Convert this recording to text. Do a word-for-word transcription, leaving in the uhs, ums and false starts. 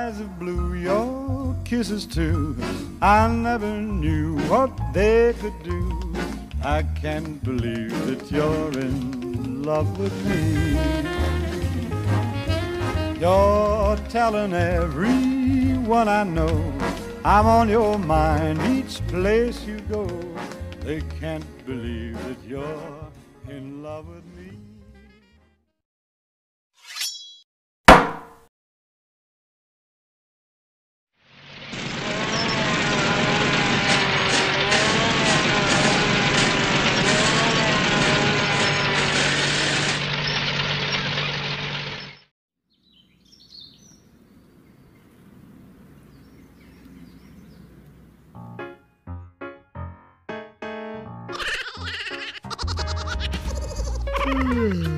eyes of blue, your kisses too. I never knew what they could do. I can't believe that you're in love with me. You're telling everyone I know I'm on your mind each place you go. They can't believe that you're in love with me. Hmm.